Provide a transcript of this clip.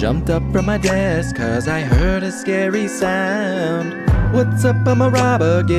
jumped up from my desk 'cause I heard a scary sound. What's up, I'm a robber,